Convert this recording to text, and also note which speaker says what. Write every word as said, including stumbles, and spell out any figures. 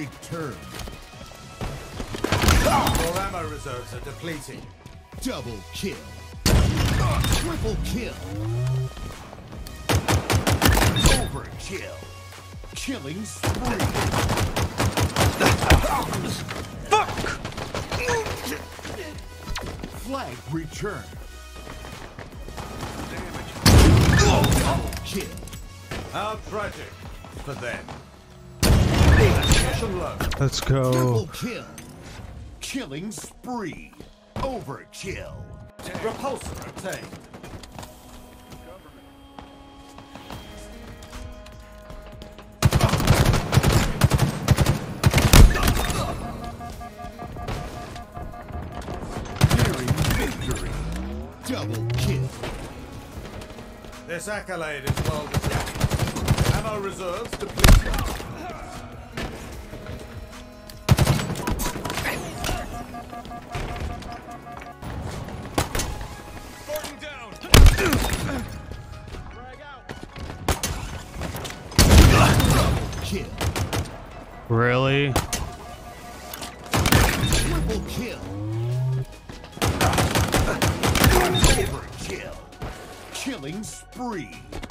Speaker 1: return.
Speaker 2: Your ammo reserves are depleting.
Speaker 1: Double kill. Triple kill. Overkill. Killing spree.
Speaker 3: Fuck!
Speaker 1: Flag return.
Speaker 2: Damage.
Speaker 1: Double kill.
Speaker 2: How tragic for them. Mission low.
Speaker 3: Let's go.
Speaker 1: Triple kill. Killing spree. Overkill.
Speaker 2: Repulsor obtained.
Speaker 1: Nearing victory. Double kill.
Speaker 2: This accolade is well deserved. Ammo reserves depleted. Spartan down. Frag out.
Speaker 1: Double kill.
Speaker 3: Really?
Speaker 1: Triple kill. Overkill. Killing spree.